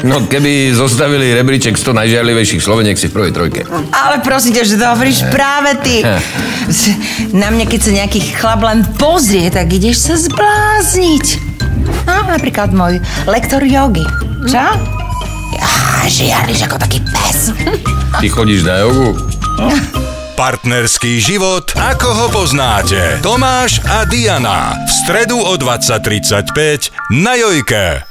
No keby zostavili rebríček 100 najžiarlivejších Sloveniek si v prvej trojke. Ale prosím ťa, že to hovoríš práve ty. Na mňa, keď sa nejaký chlap len pozrie, tak ideš sa zblázniť. No, napríklad môj lektor jogy. Čo? Žiarliš ako taký pes. Ty chodíš na jogu? Partnerský život, ako ho poznáte. Tomáš a Diana. V stredu o 20:35 na Jojke.